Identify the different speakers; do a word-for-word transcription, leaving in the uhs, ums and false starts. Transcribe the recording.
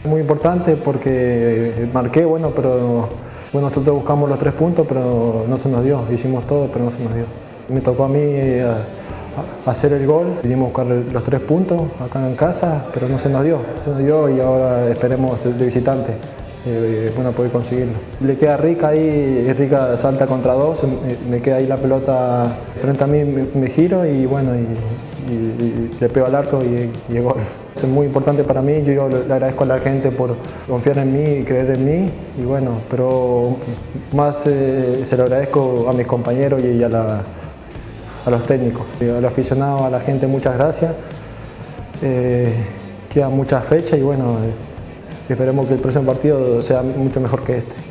Speaker 1: Muy importante porque marqué, bueno, pero bueno, nosotros buscamos los tres puntos, pero no se nos dio. Hicimos todo, pero no se nos dio. Me tocó a mí eh, a, a hacer el gol, vinimos a buscar los tres puntos acá en casa, pero no se nos dio. Se nos dio y ahora esperemos de visitante. Eh, bueno, poder conseguirlo. Le queda a Rica ahí, y Rica salta contra dos, me, me queda ahí la pelota frente a mí, me, me giro y bueno, y, y, y le pego al arco y, y el gol. Es muy importante para mí, yo, yo le agradezco a la gente por confiar en mí y creer en mí, y bueno, pero más eh, se lo agradezco a mis compañeros y a, la, a los técnicos. A los aficionados, a la gente, muchas gracias. Eh, quedan muchas fechas y bueno, eh, esperemos que el próximo partido sea mucho mejor que este.